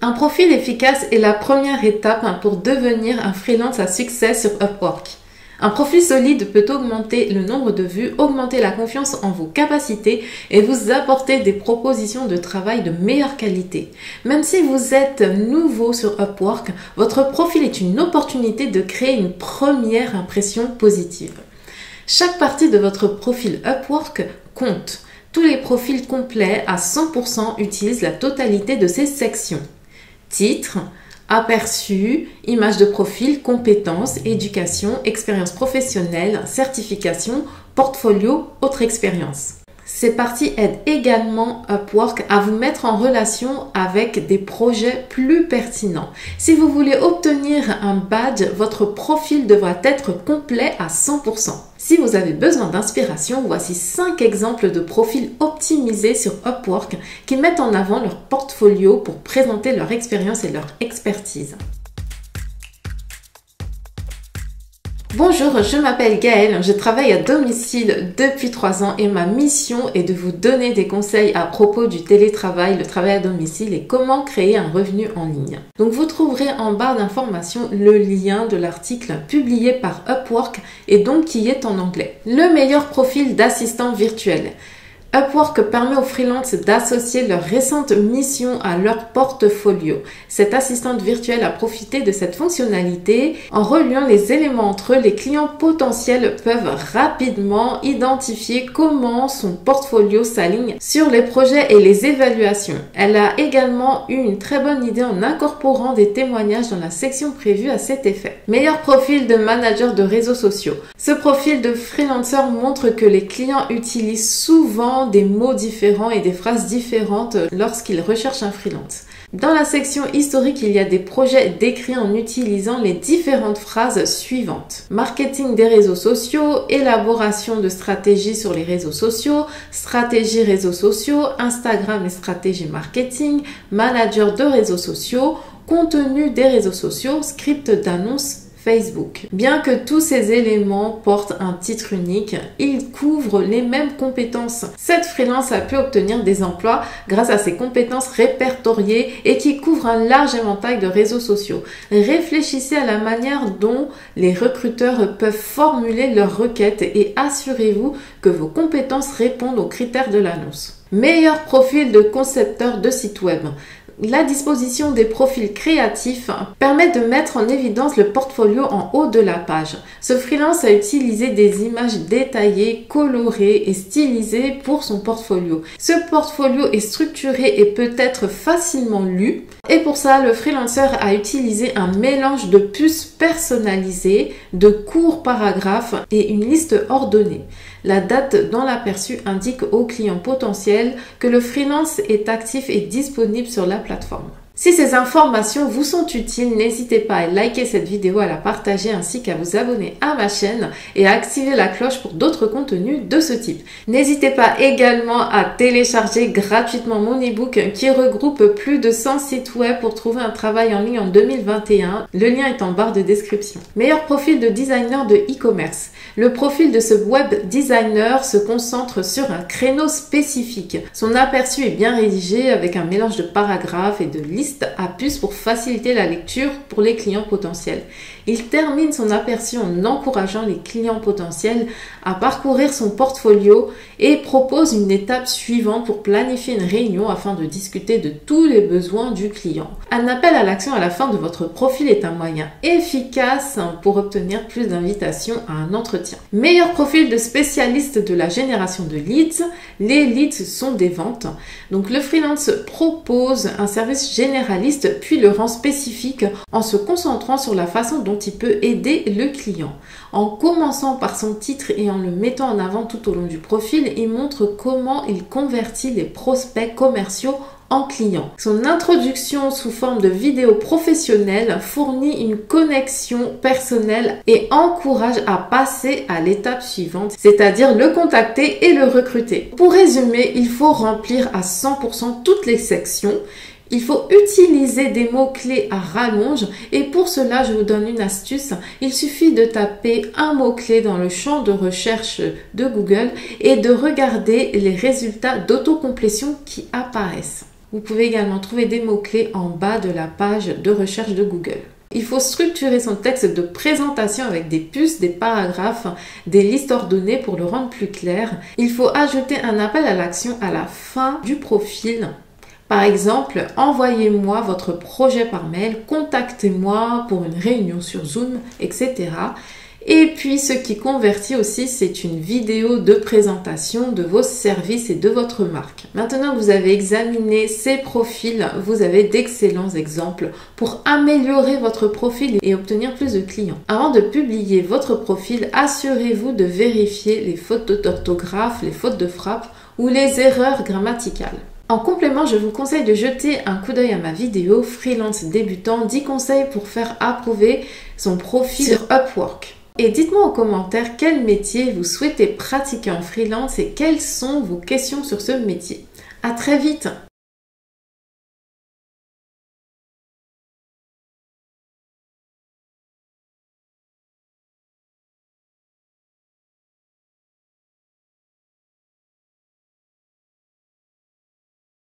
Un profil efficace est la première étape pour devenir un freelance à succès sur Upwork. Un profil solide peut augmenter le nombre de vues, augmenter la confiance en vos capacités et vous apporter des propositions de travail de meilleure qualité. Même si vous êtes nouveau sur Upwork, votre profil est une opportunité de créer une première impression positive. Chaque partie de votre profil Upwork compte. Tous les profils complets à 100% utilisent la totalité de ces sections. Titre, aperçu, image de profil, compétences, éducation, expérience professionnelle, certification, portfolio, autre expérience. Ces parties aident également Upwork à vous mettre en relation avec des projets plus pertinents. Si vous voulez obtenir un badge, votre profil devra être complet à 100%. Si vous avez besoin d'inspiration, voici 5 exemples de profils optimisés sur Upwork qui mettent en avant leur portfolio pour présenter leur expérience et leur expertise. Bonjour, je m'appelle Gaëlle, je travaille à domicile depuis 3 ans et ma mission est de vous donner des conseils à propos du télétravail, le travail à domicile et comment créer un revenu en ligne. Donc vous trouverez en barre d'informations le lien de l'article publié par Upwork et donc qui est en anglais. Le meilleur profil d'assistant virtuel. Upwork permet aux freelances d'associer leurs récentes missions à leur portfolio. Cette assistante virtuelle a profité de cette fonctionnalité. En reliant les éléments entre eux, les clients potentiels peuvent rapidement identifier comment son portfolio s'aligne sur les projets et les évaluations. Elle a également eu une très bonne idée en incorporant des témoignages dans la section prévue à cet effet. Meilleur profil de manager de réseaux sociaux. Ce profil de freelancer montre que les clients utilisent souvent des mots différents et des phrases différentes lorsqu'ils recherchent un freelance. Dans la section historique, il y a des projets décrits en utilisant les différentes phrases suivantes. Marketing des réseaux sociaux, élaboration de stratégies sur les réseaux sociaux, stratégie réseaux sociaux, Instagram et stratégie marketing, manager de réseaux sociaux, contenu des réseaux sociaux, script d'annonce Facebook. Bien que tous ces éléments portent un titre unique, ils couvrent les mêmes compétences. Cette freelance a pu obtenir des emplois grâce à ses compétences répertoriées et qui couvrent un large éventail de réseaux sociaux. Réfléchissez à la manière dont les recruteurs peuvent formuler leurs requêtes et assurez-vous que vos compétences répondent aux critères de l'annonce. Meilleur profil de concepteur de site web. La disposition des profils créatifs permet de mettre en évidence le portfolio en haut de la page. Ce freelance a utilisé des images détaillées, colorées et stylisées pour son portfolio. Ce portfolio est structuré et peut être facilement lu. Et pour ça, le freelancer a utilisé un mélange de puces personnalisées, de courts paragraphes et une liste ordonnée. La date dans l'aperçu indique aux clients potentiels que le freelance est actif et disponible sur la plateforme. Si ces informations vous sont utiles, n'hésitez pas à liker cette vidéo, à la partager ainsi qu'à vous abonner à ma chaîne et à activer la cloche pour d'autres contenus de ce type. N'hésitez pas également à télécharger gratuitement mon e-book qui regroupe plus de 100 sites web pour trouver un travail en ligne en 2021. Le lien est en barre de description. Meilleur profil de designer de e-commerce. Le profil de ce web designer se concentre sur un créneau spécifique. Son aperçu est bien rédigé avec un mélange de paragraphes et de listes à puces pour faciliter la lecture pour les clients potentiels. Il termine son aperçu en encourageant les clients potentiels à parcourir son portfolio et propose une étape suivante pour planifier une réunion afin de discuter de tous les besoins du client. Un appel à l'action à la fin de votre profil est un moyen efficace pour obtenir plus d'invitations à un entretien. Meilleur profil de spécialiste de la génération de leads. Les leads sont des ventes. Donc le freelance propose un service généraliste puis le rend spécifique en se concentrant sur la façon dont il peut aider le client. En commençant par son titre et en le mettant en avant tout au long du profil, il montre comment il convertit les prospects commerciaux en clients. Son introduction sous forme de vidéo professionnelle fournit une connexion personnelle et encourage à passer à l'étape suivante, c'est-à-dire le contacter et le recruter. Pour résumer, il faut remplir à 100% toutes les sections. Il faut utiliser des mots-clés à rallonge et pour cela, je vous donne une astuce. Il suffit de taper un mot-clé dans le champ de recherche de Google et de regarder les résultats d'autocomplétion qui apparaissent. Vous pouvez également trouver des mots-clés en bas de la page de recherche de Google. Il faut structurer son texte de présentation avec des puces, des paragraphes, des listes ordonnées pour le rendre plus clair. Il faut ajouter un appel à l'action à la fin du profil. Par exemple, envoyez-moi votre projet par mail, contactez-moi pour une réunion sur Zoom, etc. Et puis, ce qui convertit aussi, c'est une vidéo de présentation de vos services et de votre marque. Maintenant que vous avez examiné ces profils, vous avez d'excellents exemples pour améliorer votre profil et obtenir plus de clients. Avant de publier votre profil, assurez-vous de vérifier les fautes d'orthographe, les fautes de frappe ou les erreurs grammaticales. En complément, je vous conseille de jeter un coup d'œil à ma vidéo Freelance débutant, 10 conseils pour faire approuver son profil sur Upwork. Et dites-moi en commentaire quel métier vous souhaitez pratiquer en freelance et quelles sont vos questions sur ce métier. À très vite!